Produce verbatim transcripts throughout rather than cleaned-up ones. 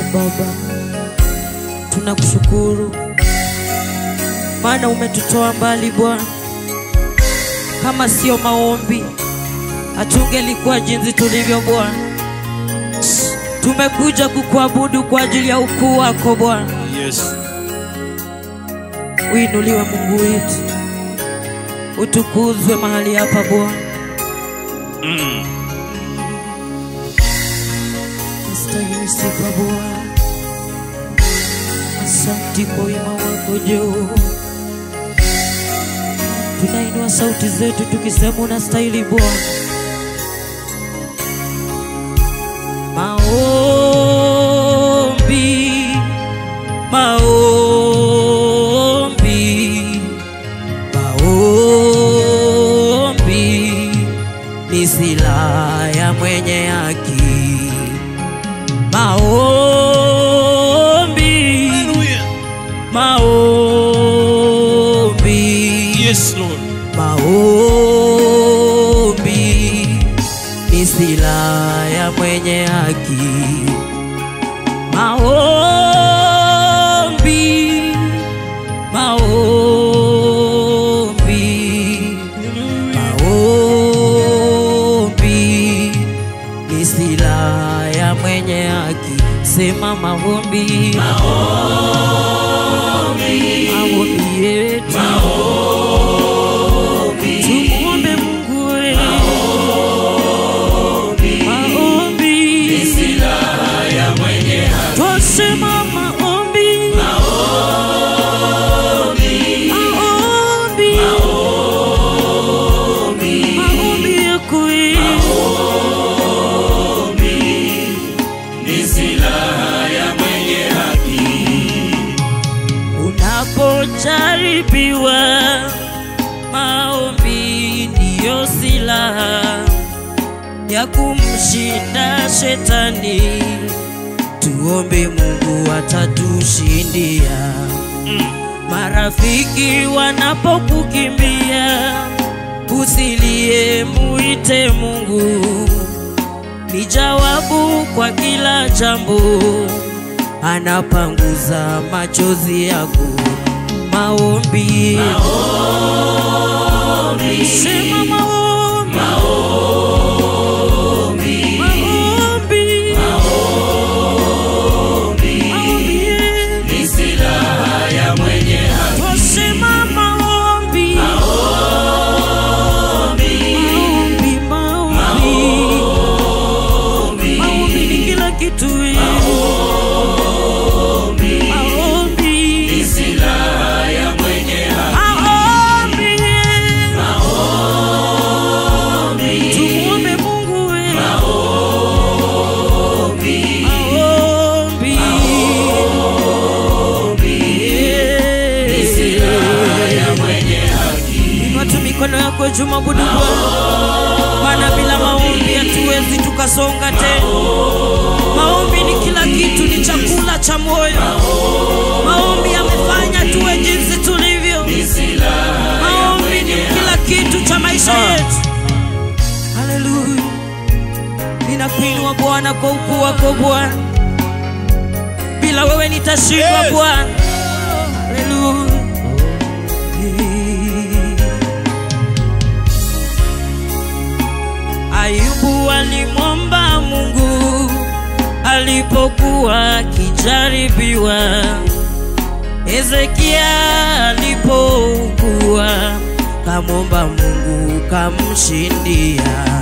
Baba, tunakushukuru maana umetutoa mbali Bwana. Kama sio maombi hatungelikuwa jinsi tulivyo Bwana. Tumekuja kukuabudu kwa ajili ya ukuu wako Bwana. Yes. Uinuliwe Mungu wetu, utukuzwe mahali hapa Bwana. Mm. Nastahili sifa Bwana. Asante kwa wema wako Jehova. Tunainua sauti zetu tukisema unastahili Bwana. Maombi, maombi, maombi ni silaha ya mwenye haki. Maombi, maombi, Yes, Lord. maombi ni silaha ya mwenye haki. Maombi, maombi, maombi ni silaha ya mwenye haki. Sema maombi, maombi, maombi yetu, maombi, tumuombe Mungu wetu. Maombi, maombi ni silaha ya mwenye haki. Twasema maombi, maombi, maombi, maombi, maombi yako Ni silaha ya mwenye haki. unapojaribiwa. Maombi ndiyo silaha ya kumshinda shetani. Tuombe Mungu atatushindia. Marafiki wanapokukimbia, usilie, muite Mungu. Ni jawabu kwa kila jambo, anapanguza machozi yako. Maombi, maombi, sema maombi, maombi, maombi, maombi, maombi Ni silaha ya mwenye haki. twasema maombi, maombi, maombi, maombi, maombi ni kila kitu. Ni silaha ya mwenye haki. Tumuombe Mungu we. Maombi, Maombi. ni silaha ya mwenye haki. Inua tu mikono yako juu, mwabudu Bwana. Maana bila maombi hatuwezi tukasonga tena. Maombi ni kila kitu, ni chakula cha moyo. Maombi yamefanya tuwe jinsi tulivyo. Ni silaha Maombi ni kila kitu cha maisha yetu. Haleluya. Ninakuinua Bwana kwa ukuu wako Bwana. Bila wewe nitashindwa Yes. Bwana. Haleluya. Ayubu alimwomba Mungu alipokuwa akijaribiwa. Hezekia alipougua, kamwomba Mungu kamshindia.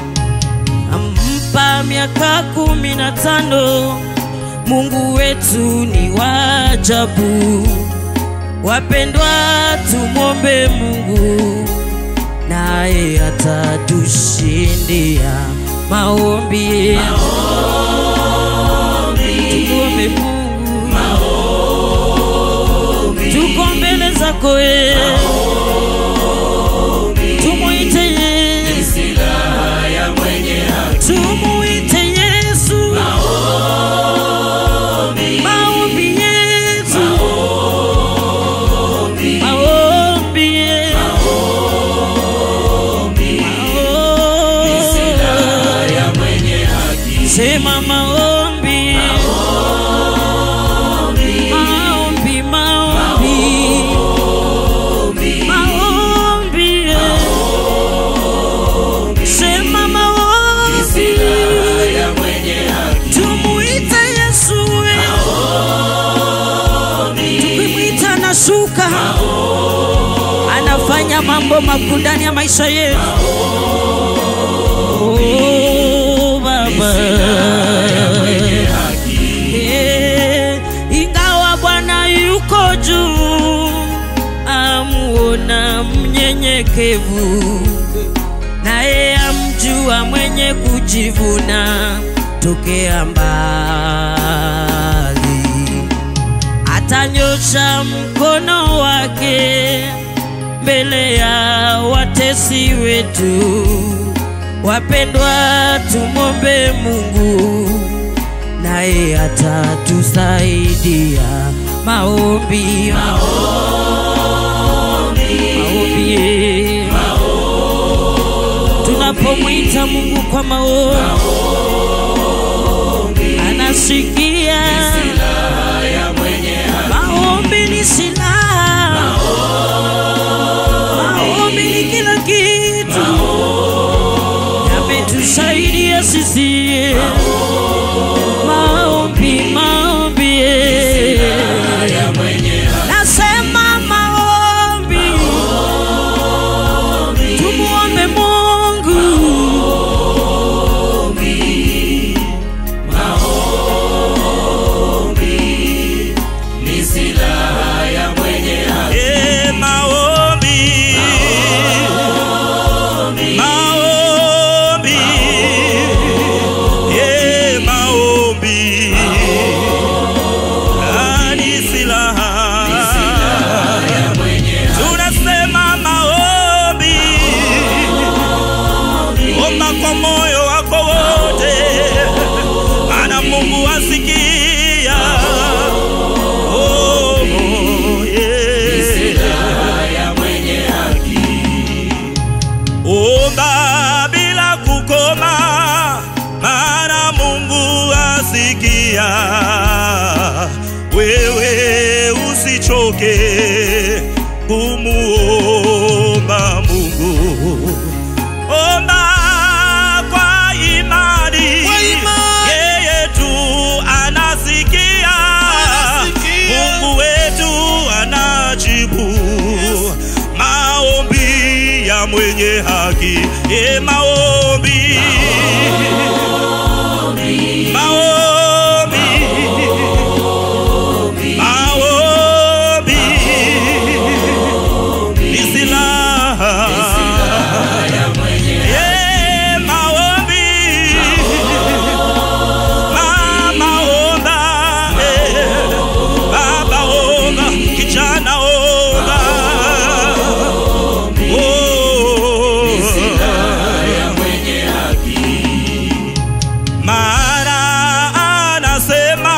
Ampa miaka kumi na tano. Mungu wetu ni wa ajabu. Wapendwa, tumwombe Mungu naye atatushindia. Maombi, tumuombe Mungu. Tuko mbele zako wewe, tumuite Yesu. Ni silaha ya mwenye haki. Tumuite Yesu. Maombi yetu, maombi yetu, Ni silaha ya mwenye haki. sema maombi, anainuka, anafanya mambo makuu ndani ya maisha yetu. Oh, Baba, eh, ingawa Bwana yuko juu, amuona mnyenyekevu, naye amjua mwenye kujivuna tokea mbali. Atanyosha mkono wake mbele ya watesi wetu. Wapendwa, tumombe Mungu, naye atatusaidia. Maombi, maombi, tunapomwita Mungu kwa maombi, anasikia. Maombi ni silaha, maombi ni kila kitu, yametusaidia sisi. Maombi, maombi, nasema maombi, tumuombe Mungu. Maombi ni silaha ya mwenye haki. Eh, maombi, maombi, eh, maombi ah, ni silaha. Tunasema maombi, omba kwa moyo wako wote, maana Mungu asikia. Oh, yeah. Omba bila kukoma, maana Mungu asikia. Wewe usichoke kumuomba Mungu. Omba kwa imani, yeye tu anasikia. Mungu wetu anajibu maombi ya mwenye haki. E, maombi, maombi, maombi ni silaha. E, maombi, mama omba, eh, baba omba, kijana omba. Mara anasema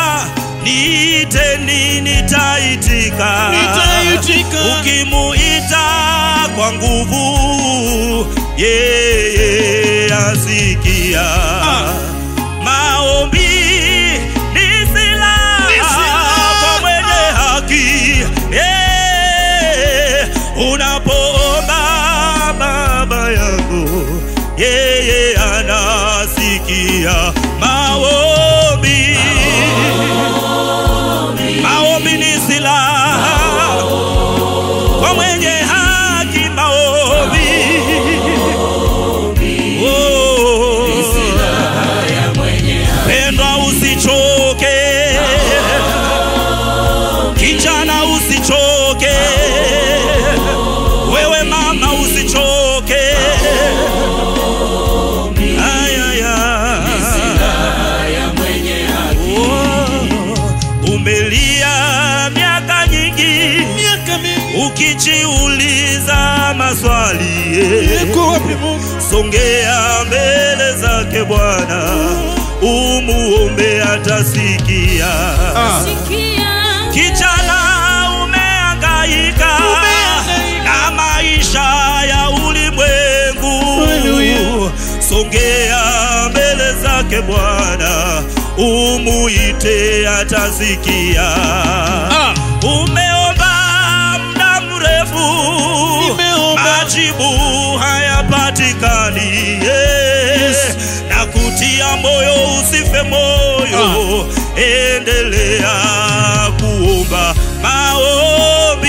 niiteni nitaitika, ukimuita kwa nguvu yeye asikia. Maombi ni silaha kwa mwenye haki. Eh, unapoomba Baba yangu, yeye anasikia. Maombi, maombi ni silaha kwa mwenye haki. Maombi, oh, pendwa, usichoke, kijana usichoke, wewe mama usichoke. Umelia miaka nyingi, ukijiuliza maswali, songea mbele zake Bwana, umuombe atasikia. Kijana umehangaika na maisha ya ulimwengu, songea mbele zake Bwana, umuite atasikia. Ah. Umeomba muda mrefu, majibu hayapatikani. Yes. Na kutia moyo, usife moyo. Ah. Endelea kuomba. Maombi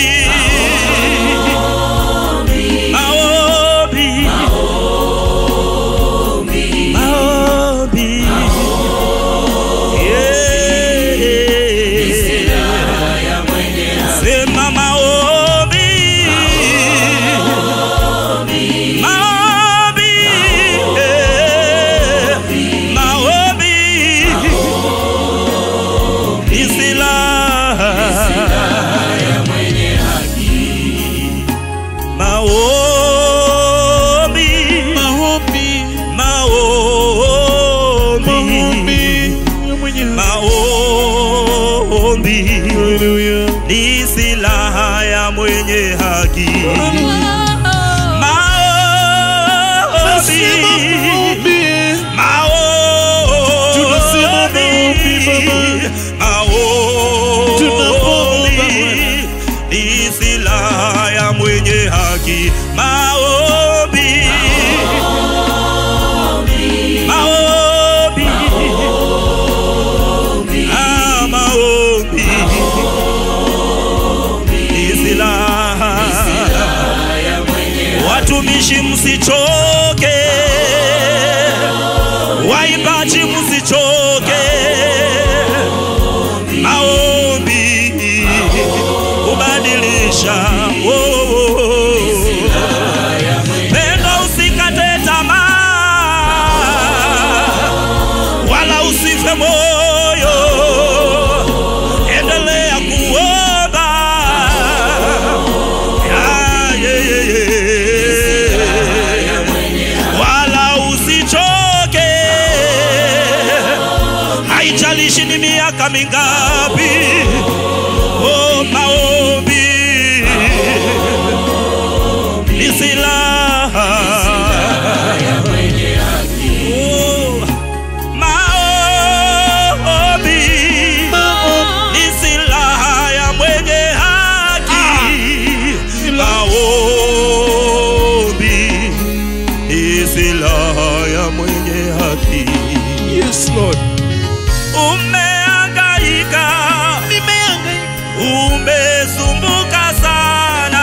silaha ya mwenye haki. Ni silaha ya mwenye haki. Maombi, maombi, ah, maombi ni silaha. Watumishi msichoke, waimbaji msichoke. Maombi kubadilisha. Oh, oh, oh. Pendo, usikate tamaa wala usife moyo, endelea kuomba. Yeah, yeah, yeah, yeah. Wala usichoke, haijalishi ni miaka mingapi. Oh, maombi ni silaha. Oh, maombi ni silaha ya mwenye haki. Maombi ni silaha ya mwenye haki. Yes, Lord. Umehangaika, umesumbuka sana,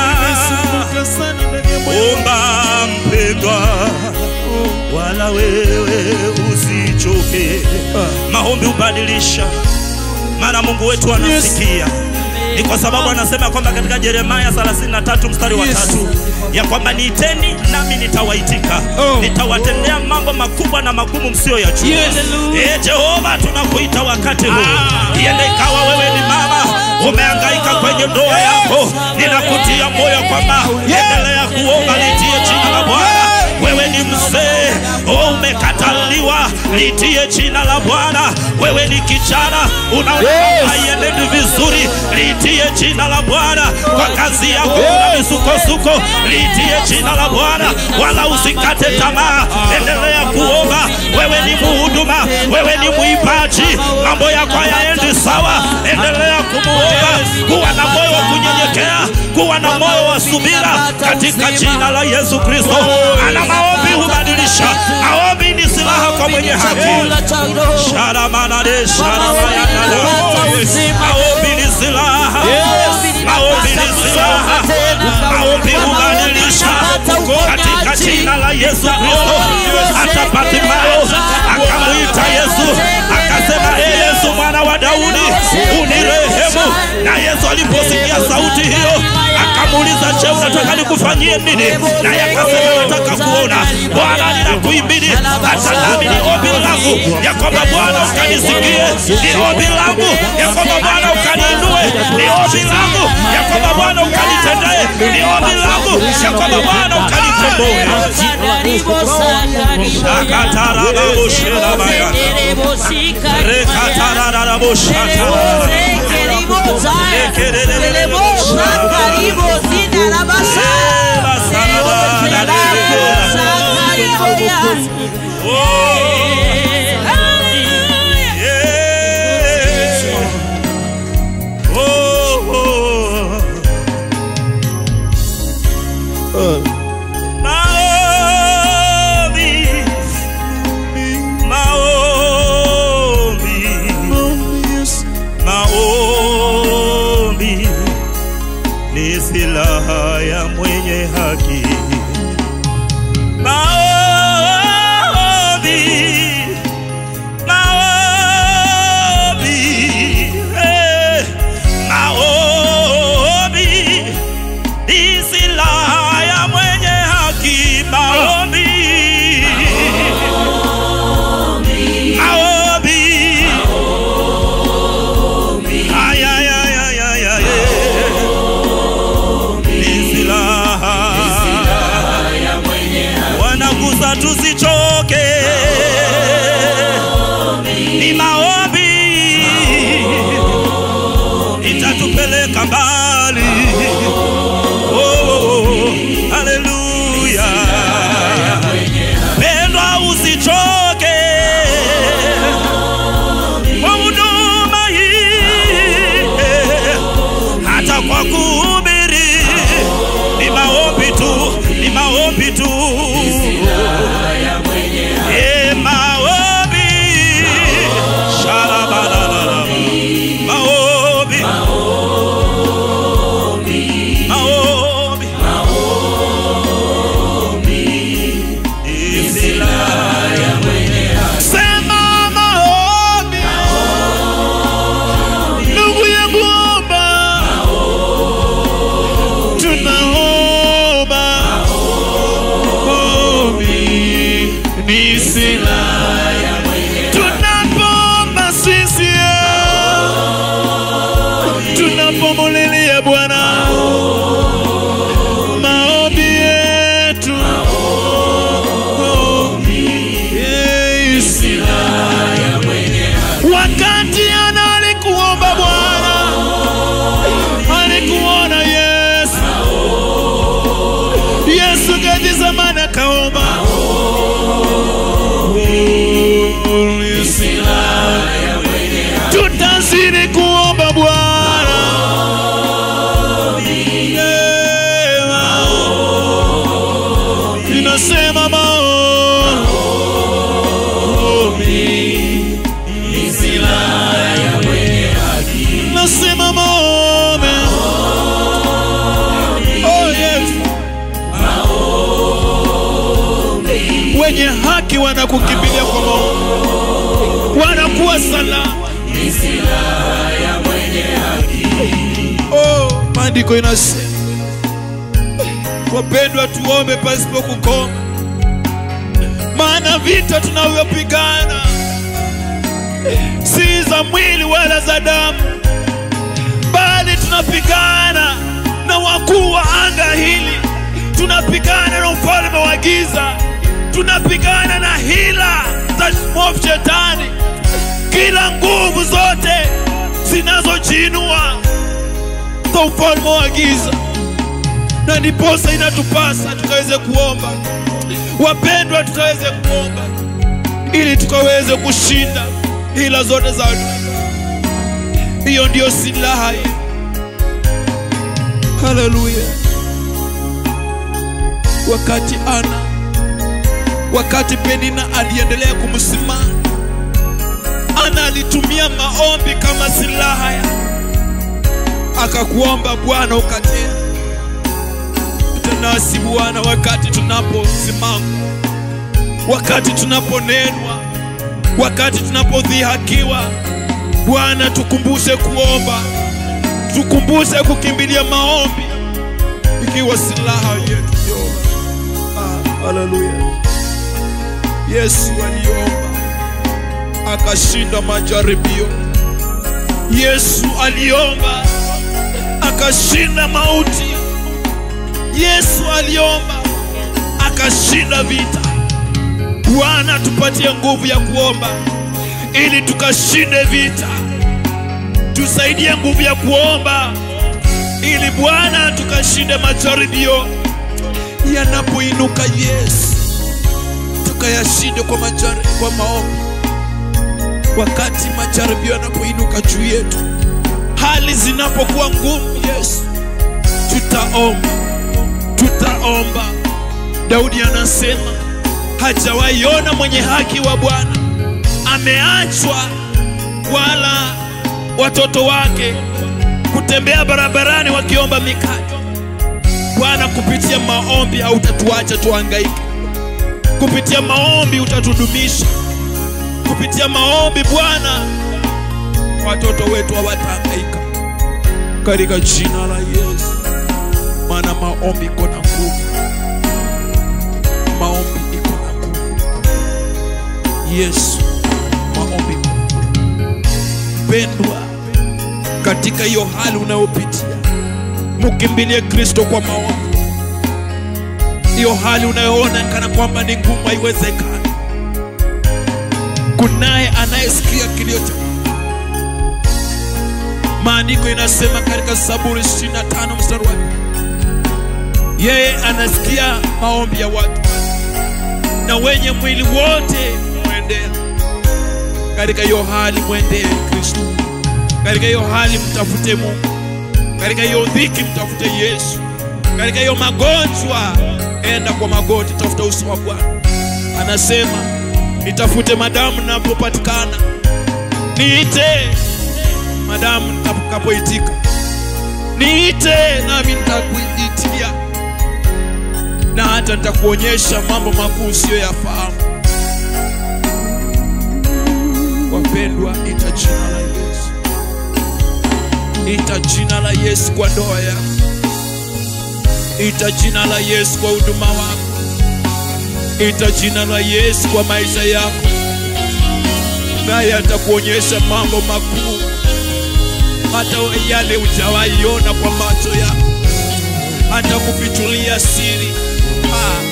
omba mpendwa, wala wewe usichoke. Maombi ubadilisha, maana Mungu wetu anasikia. Ni kwa sababu anasema kwamba katika Yeremia thelathini na tatu mstari wa tatu ya kwamba niiteni nami nitawaitika, oh, nitawatendea mambo makubwa na magumu msiyoyajua. Yes. Eh, Jehova tunakuita wakati huu. Ah. Iende ikawa wewe ni mama umehangaika kwenye ndoa yako, ninakutia moyo kwamba endelea kuomba, litie jina la Bwana. Wewe ni mzee, oh, umekataliwa, litie jina la Bwana. Wewe ni kijana, unaona haiendi vizuri, litie jina la Bwana. Kwa kazi yako kuna misukosuko, litie jina la Bwana. Wala usikate tamaa, endelea kuomba. Wewe ni mhuduma, wewe ni mwimbaji, mambo yako hayaendi sawa, endelea kumuomba. Kuwa na moyo wa kunyenyekea, kuwa na moyo wa subira katika jina la Yesu Kristo. Ana maombi hubadilisha. Maombi ni silaha kwa mwenye haki. Sharamana de sharamana. Maombi ni silaha. Maombi ni silaha. Maombi hubadilisha katika jina la Yesu Kristo. Hata Bartimayo akamuita Yesu, akasema, ee Yesu mwana wa Daudi, unirehemu. Na Yesu aliposikia sauti hiyo akamuuliza, je, unataka nikufanyie nini? Na akasema, nataka kuona. Bwana, ninakuhimidi, hata nami ni ombi langu ya kwamba Bwana ukanisikie. Ni ombi langu ya kwamba Bwana ukaniinue. Ni ombi langu ya kwamba Bwana ukanitendee. Ni ombi langu ya kwamba Bwana ukanikomboe. Shakatarabusherabaya rekatararabushata silaha ya mwenye haki. Maombi, maombi, eh, maombi ni silaha ya mwenye haki. Maombi, maombi, ay, ay, ay, ay, ay, ay. Wanaguza tusichoke, ni maombi itatupeleka mbali. tutaomba. Ni silaha ya mwenye haki. Tutazidi kuomba Bwana. Ninasema maombi Ni silaha ya mwenye haki. nasema maombi. Oh yes. Wenye haki wanakukimbilia kwa maombi, wanakuwa salama. Ni silaha ya mwenye haki. Oh, maandiko inasema, wapendwa, tuombe pasipo kukoma, maana vita tunavyopigana si za mwili wala za damu, bali tunapigana na wakuu wa anga hili, tunapigana na ufalme wa giza, tunapigana na hila za mwovu shetani, kila nguvu zote zinazojiinua za ufalme wa giza. Na ndiposa inatupasa tukaweze kuomba, wapendwa, tukaweze kuomba ili tukaweze kushinda hila zote za adui. Hiyo ndio silaha hii. Haleluya. Wakati Ana, wakati Penina aliendelea kumsimama, Ana alitumia maombi kama silaha ya akakuomba Bwana ukatea. Nasi Bwana, wakati tunaposimama, wakati tunaponenwa, wakati tunapodhihakiwa, Bwana tukumbushe kuomba, tukumbushe kukimbilia maombi ikiwa silaha yetu. Ah, haleluya. Yesu aliomba akashinda majaribio. Yesu aliomba akashinda mauti. Yesu aliomba akashinda vita. Bwana tupatie nguvu ya kuomba ili tukashinde vita. Tusaidie nguvu ya kuomba ili Bwana tukashinde majaribio yanapoinuka. Yesu, tukayashinde kwa majaribio, kwa maombi. Wakati majaribio yanapoinuka juu yetu, hali zinapokuwa ngumu, Yesu, tutaomba, tutaomba. Daudi anasema hajawahi ona mwenye haki wa Bwana ameachwa, wala watoto wake kutembea barabarani wakiomba mikate. Bwana, kupitia maombi hautatuacha tuhangaike. Kupitia maombi utatudumisha. Kupitia maombi Bwana, watoto wetu hawatahangaika, katika jina la Yesu. Maana maombi iko na nguvu. Maombi iko na nguvu. Yesu, maombi. Pendwa, katika hiyo hali unayopitia, mkimbilie Kristo kwa maombi. Hiyo hali unayoona kana kwamba ni ngumu, haiwezekani, kunaye anayesikia kilio chako. Maandiko inasema katika Zaburi ishirini na tano mstari wa yeye anasikia maombi ya watu, na wenye mwili wote mwendea. Katika hiyo hali mwendee Kristo. Katika hiyo hali mtafute Mungu. Katika hiyo dhiki mtafute Yesu. Katika hiyo magonjwa, enda kwa magoti, tafuta uso wa Bwana. Anasema nitafute madamu ninapopatikana, niite madamu nitakapoitika, niite nami nitakuitikia, na hata nitakuonyesha mambo makuu usiyoyafahamu. Wapendwa, ita jina la Yesu. Ita jina la Yesu kwa ndoa yako. Ita jina la Yesu kwa huduma wako. Ita jina la Yesu kwa maisha yako, naye atakuonyesha mambo makuu hata yale hujawahi ona kwa macho yako. Atakufichulia siri. Ah.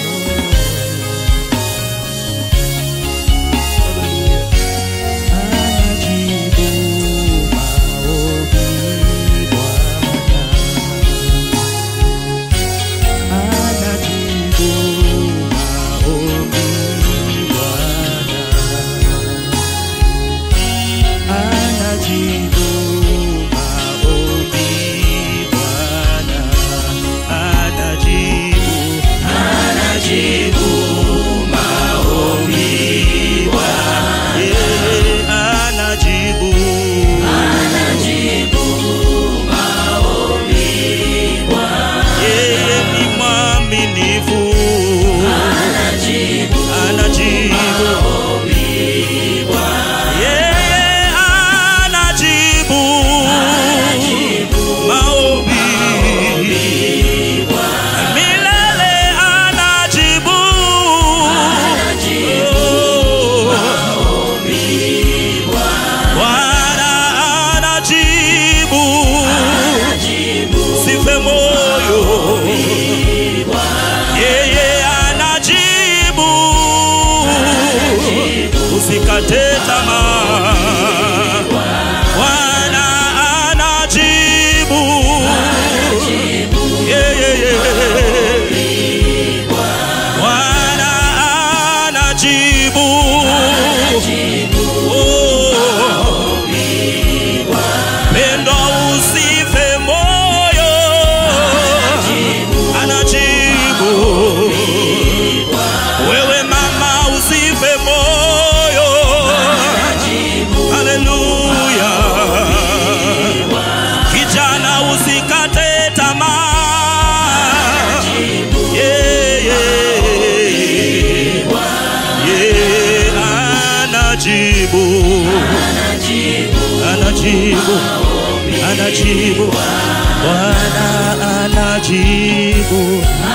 anajibu, anajibu, Bwana anajibu